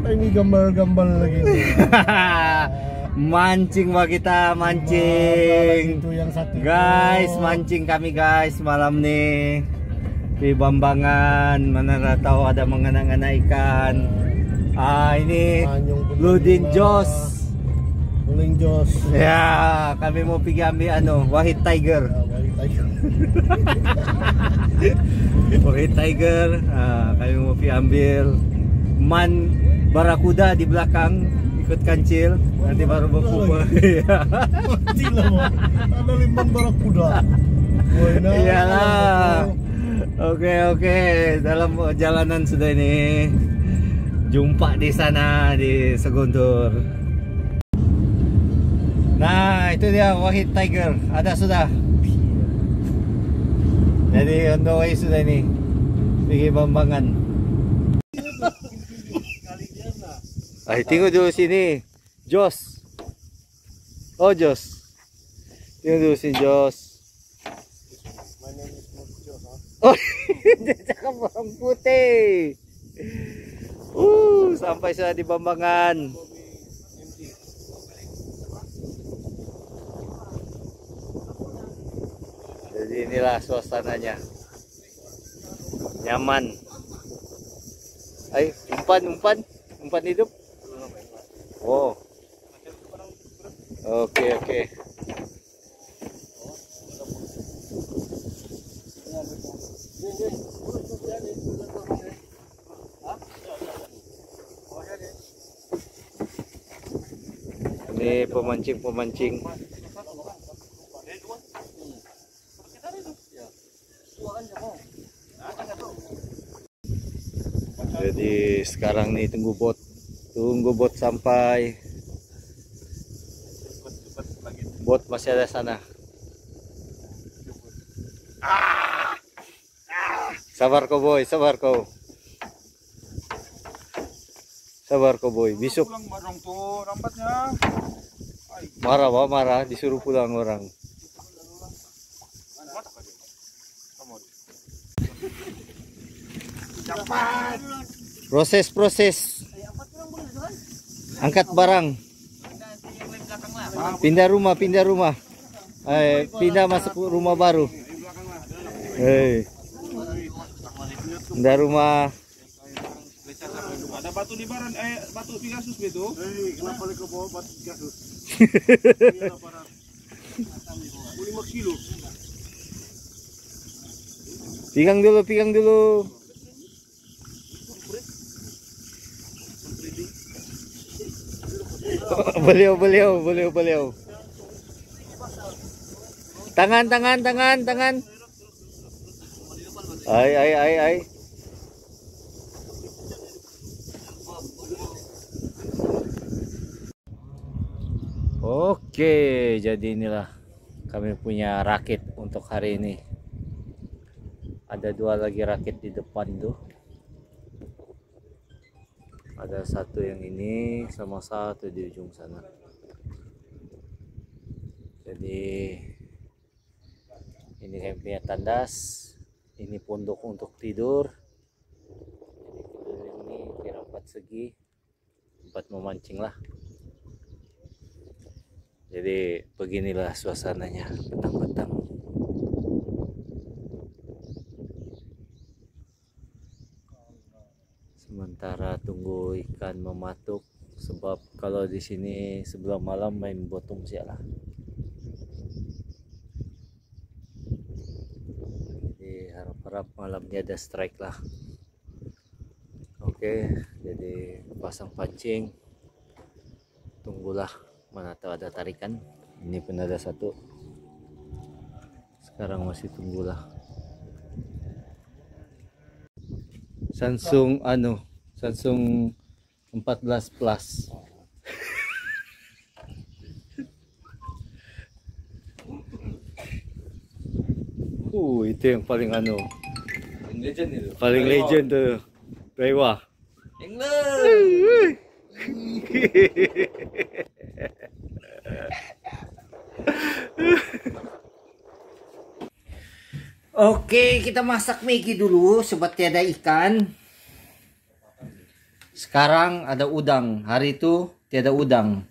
Ini gambar-gambar lagi. Mancing wah kita mancing. Itu yang satu. Guys, mancing kami guys malam nih di Bambangan. Mana tahu ada mengena-ngena ikan. Ini Ludin Jos. Ludin Jos. Ya, kami mau pergi ambil Wahid Tiger. Wahid Tiger. Kami mau pergi ambil Man Barakuda di belakang. Ikut kancil, nanti baru berkumpul. Mati lah, ada 5 barakuda. Iyalah. Oke, dalam perjalanan sudah ini jumpa di sana di Seguntur. Nah, itu dia Wahid Tiger, ada sudah. Jadi on the way sudah ini, pergi Bambangan. Tengok dulu sini, Jos. Oh Jos, tengok dulu sini Jos. Oh, dia cakap orang putih. Sampai sudah di Bambangan. Jadi inilah suasananya, nyaman. Ayo, umpan hidup. Oh, oke. Ini pemancing. Jadi sekarang nih tunggu bot sampai. Bot masih ada sana. Sabar kau boy, sabar kau boy. Besok marah, disuruh pulang orang. Proses. Angkat barang. Pindah rumah. Pindah masuk rumah baru. Pindah rumah. Ada batu di baran, batu Pegasus itu. Kenapa kau bawa batu Pegasus? 5 kilo. Pegang dulu. Beliau. Tangan. Ay. Oke, jadi inilah kami punya rakit untuk hari ini. Ada 2 lagi rakit di depan tuh. Ada satu yang ini sama satu di ujung sana. Jadi ini kami punya tandas, ini pondok untuk tidur. Jadi ini kira 4 segi, 4 memancing lah. Jadi beginilah suasananya petang-petang. Sementara tunggu ikan mematuk, sebab kalau di sini sebelum malam main bottom sialah. Jadi harap-harap malamnya ada strike lah. Oke, jadi pasang pancing, tunggulah, mana tahu ada tarikan. Ini pun ada satu, sekarang masih tunggulah. Samsung 14 Plus. Itu yang paling legend itu. Paling legend tuh. Rewa. Oke, kita masak Maggi dulu sebab tiada ikan. Sekarang ada udang. Hari itu tiada udang.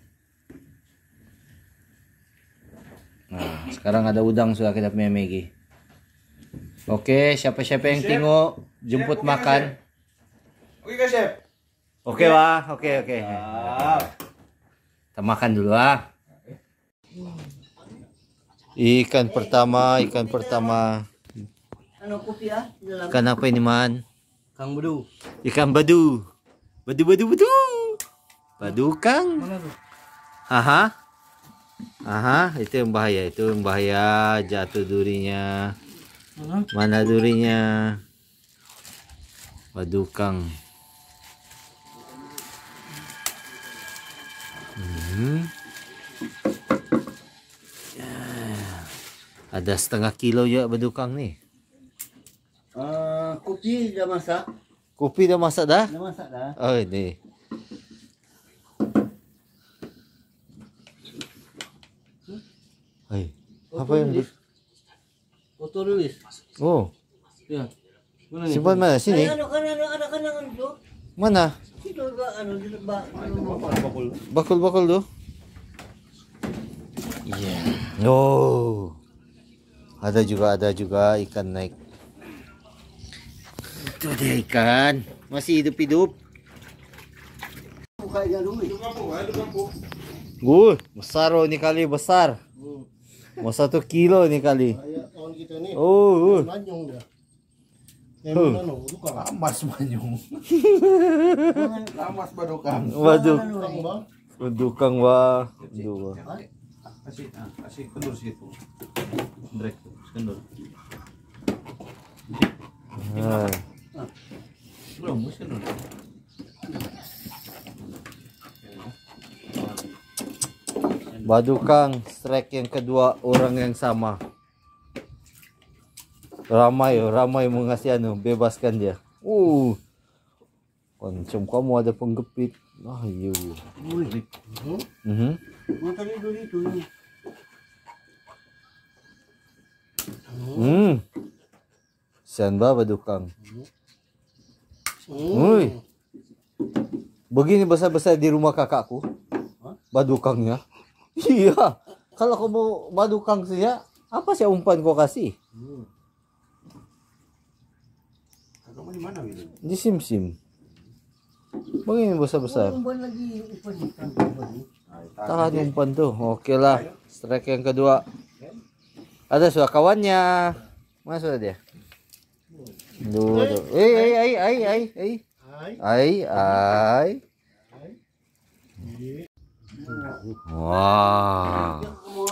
Nah, sekarang ada udang sudah kita punya Maggie. Oke, siapa-siapa yang tengok jemput makan. Oke guys, Chef. Oke wah, oke. Kita makan dulu ah. Ikan pertama. Ano kopi ah? Ikan apa ini man? Kang Bedu. Ikan badu. Badu. Badu kang. Aha, itu yang bahaya, jatuh durinya. Mana durinya? Badu kang. Ada setengah kilo juga badu kang nih. Kopi dah masak. Kopi dah masak dah? Dah masak dah. Oh ini. Hai. Apa yang Foto tulis. Oh, Ya. Mana simpan mana sini? Ano ada kanangan itu? Mana? Situ ba ano dito ba? Bakul tuh. Iya. Oh. Ada juga ikan naik. Itu dia ikan. Masih hidup. Buka aja dulu. Besar oh ini kali besar. Mau 1 kilo nih kali. Kayak tahun kita nih. Oh. Manyong dah. Ano, dukang. Lamas manyong. Lamas badukang. Waduh. Dukang ba? Dukang wah. Aduh. Asik kendur situ. Drek, kendur. Ah. Belum, kendur. Badukang strike yang kedua orang yang sama. Ramai mau ngasih bebaskan dia. Kancam kamu ada penggepit. Iya. Mata ni dulu itu ni. Sian ba badukang? Uy. Begini besar-besar di rumah kakakku. Badukangnya. Iya. Kalau kamu badukang saja, apa sih umpan kau kasih? Kamu di mana gitu? Di sim-sim. Begini besar-besar. Umpan lagi umpan ikan. Tahan umpan tuh. Oke lah. Strike yang kedua. Ada sudah kawannya. Mana sudah dia? Duh. Ai. Wah.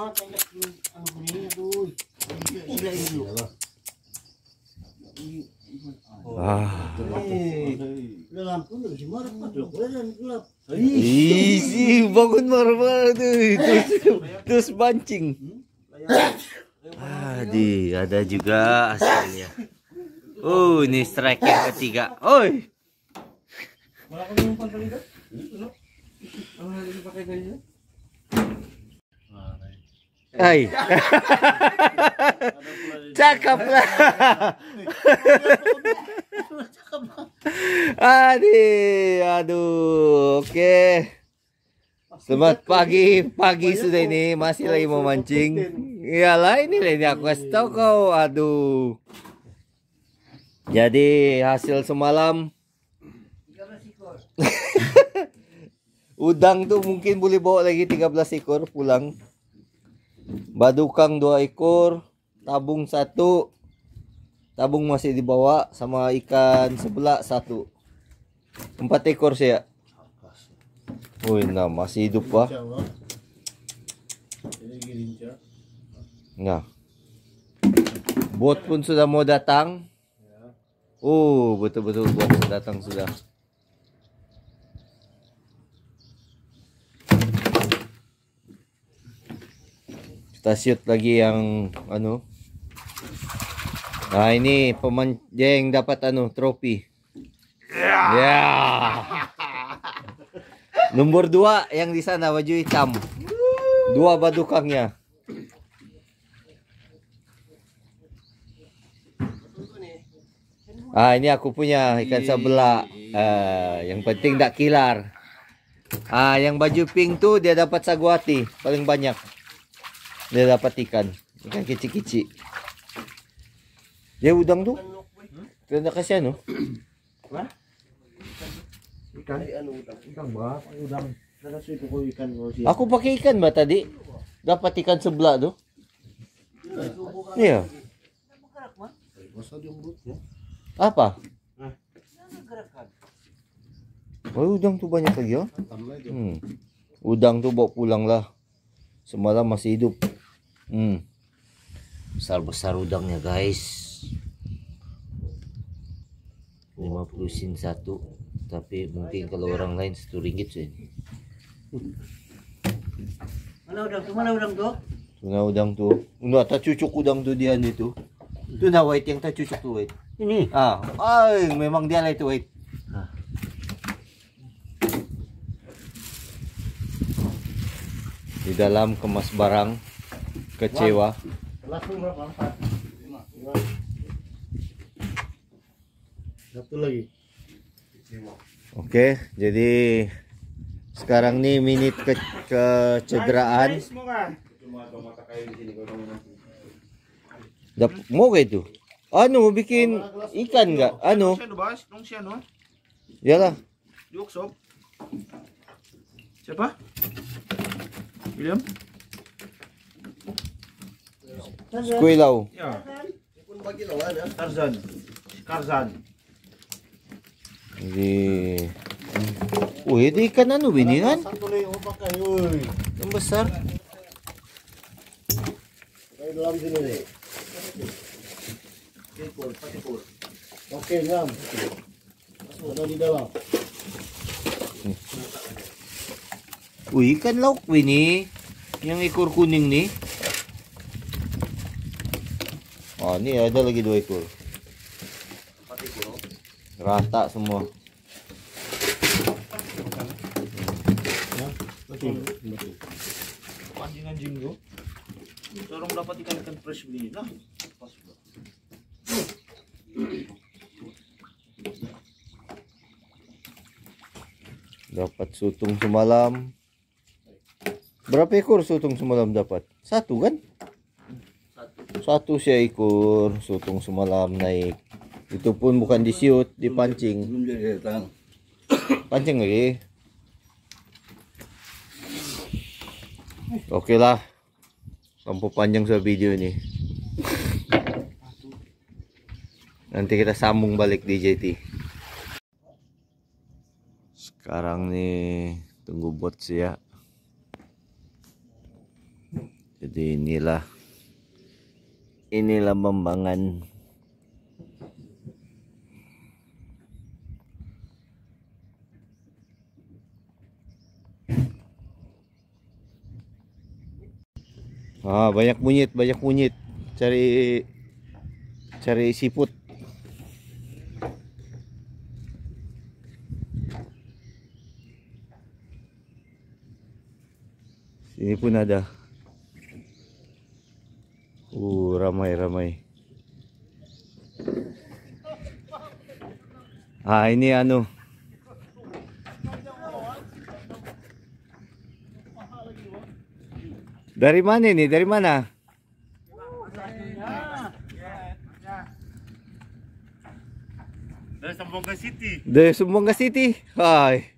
Isi bangun marah terus mancing. Ada juga hasilnya. Ini strike yang ketiga. Oi. Hai. Cakep lah. Aduh, oke. Selamat pagi sudah ini masih lagi mau mancing. Iyalah ini aku kasih tahu kau. Aduh. Jadi hasil semalam udang tuh mungkin boleh bawa lagi 13 ekor pulang. Badukang 2 ekor, tabung 1. Tabung masih dibawa sama ikan sebelah 1. 4 ekor saya. Masih hidup pak. Nah. Bot pun sudah mau datang. Betul-betul bot datang sudah. Kita shoot lagi yang Nah ini dia yang dapat trofi. Ya. Nomor 2 yang di sana baju hitam. 2 badukangnya. Ah, ini aku punya ikan sebelah. Yang penting tak kilar. Yang baju pink tuh dia dapat saguati paling banyak. Dia dapat ikan kecil-kecil. Dia udang tuh. Kena kasih anu. Ikan ikan berapa udang? Nakasih ko ikan ko siya. Aku pakai ikan ba tadi? Dapat ikan sebelah tuh. Iya. Masa dia mulutnya? Apa? Oh, udang tuh banyak lagi ya. Tambah dia. Udang tuh bawa pulang lah. Semalam masih hidup. Besar-besar udangnya guys. 50 sen satu. Tapi mungkin kalau orang lain RM1 sih. Mana udang tuh? Mana udang tuh? Tuna udang tuh. Enggak, tak cucuk udang tuh dia itu. Itu na white yang tak cucuk tuh white. Ini. Memang dia lah itu white. Di dalam kemas barang kecewa. Langsung berapa? 4. 5. Satu lagi. Oke, jadi sekarang nih minit kecederaan. Mau gak itu? Anu bikin ikan nggak? Anu? Yalah. Siapa? William? Kuilaw. Ya. Tarzan. Tarzan. Jadi, itu ikan anu ini kan? Satu lagi yang pakai, woi. Yang besar. Kayak dalam sini nih. Oke, ngam. Ada di dalam. Ikan lauk ini. Yang ekor kuning nih. Ini ada lagi 2 ekor. Rata semua. Anjing-anjing gua. Tolong dapat ikan-ikan fresh begini. Nah, pas gua. Dapat sutung semalam. Berapa ekor sutung semalam dapat? 1 kan? 1 siya ekor sutung semalam naik. Itu pun bukan disiut, dipancing. Belum jadi datang. Pancing lagi. Oke lah. Lampu panjang sa video ini. Nanti kita sambung balik di JT. Sekarang nih tunggu bot ya. Jadi inilah Bambangan. Banyak monyet. Cari siput. Sini pun ada. Ramai. Ini anu. Dari mana ini? Dari mana? Dari Sambonga City. Dari Sambonga City. Hai.